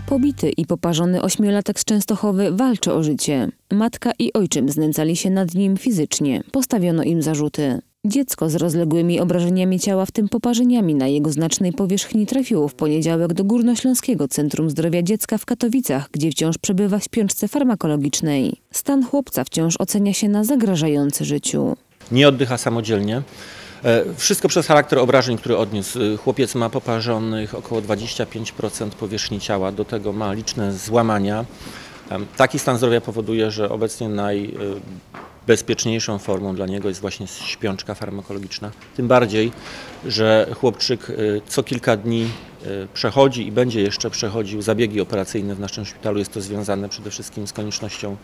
Pobity i poparzony ośmiolatek z Częstochowy walczy o życie. Matka i ojczym znęcali się nad nim fizycznie. Postawiono im zarzuty. Dziecko z rozległymi obrażeniami ciała, w tym poparzeniami na jego znacznej powierzchni, trafiło w poniedziałek do Górnośląskiego Centrum Zdrowia Dziecka w Katowicach, gdzie wciąż przebywa w śpiączce farmakologicznej. Stan chłopca wciąż ocenia się na zagrażający życiu. Nie oddycha samodzielnie. Wszystko przez charakter obrażeń, który odniósł. Chłopiec ma poparzonych około 25% powierzchni ciała, do tego ma liczne złamania. Taki stan zdrowia powoduje, że obecnie najbezpieczniejszą formą dla niego jest właśnie śpiączka farmakologiczna. Tym bardziej, że chłopczyk co kilka dni przechodzi i będzie jeszcze przechodził zabiegi operacyjne w naszym szpitalu. Jest to związane przede wszystkim z koniecznością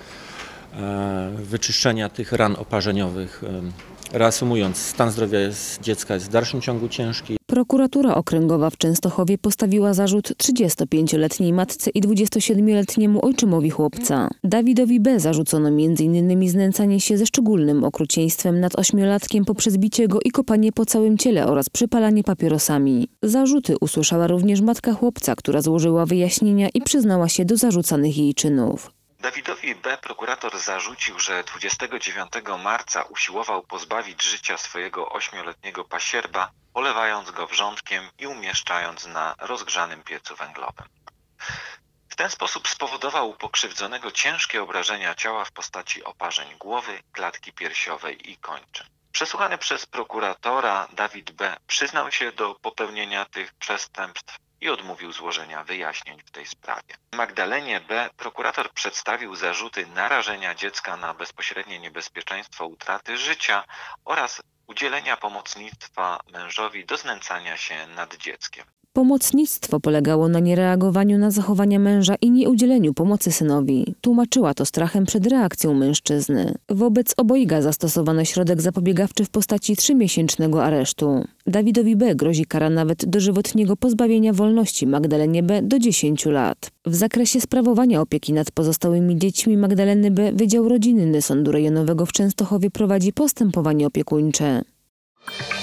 wyczyszczenia tych ran oparzeniowych. Reasumując, stan zdrowia dziecka jest w dalszym ciągu ciężki. Prokuratura Okręgowa w Częstochowie postawiła zarzut 35-letniej matce i 27-letniemu ojczymowi chłopca. Dawidowi B. zarzucono m.in. znęcanie się ze szczególnym okrucieństwem nad ośmiolatkiem poprzez bicie go i kopanie po całym ciele oraz przypalanie papierosami. Zarzuty usłyszała również matka chłopca, która złożyła wyjaśnienia i przyznała się do zarzucanych jej czynów. Dawidowi B. prokurator zarzucił, że 29 marca usiłował pozbawić życia swojego 8-letniego pasierba, polewając go wrzątkiem i umieszczając na rozgrzanym piecu węglowym. W ten sposób spowodował u pokrzywdzonego ciężkie obrażenia ciała w postaci oparzeń głowy, klatki piersiowej i kończyn. Przesłuchany przez prokuratora Dawid B. przyznał się do popełnienia tych przestępstw i odmówił złożenia wyjaśnień w tej sprawie. Magdalenie B. prokurator przedstawił zarzuty narażenia dziecka na bezpośrednie niebezpieczeństwo utraty życia oraz udzielenia pomocnictwa mężowi do znęcania się nad dzieckiem. Pomocnictwo polegało na niereagowaniu na zachowania męża i nieudzieleniu pomocy synowi. Tłumaczyła to strachem przed reakcją mężczyzny. Wobec obojga zastosowano środek zapobiegawczy w postaci 3-miesięcznego aresztu. Dawidowi B. grozi kara nawet dożywotniego pozbawienia wolności, Magdalenie B. do 10 lat. W zakresie sprawowania opieki nad pozostałymi dziećmi Magdaleny B. Wydział Rodzinny Sądu Rejonowego w Częstochowie prowadzi postępowanie opiekuńcze.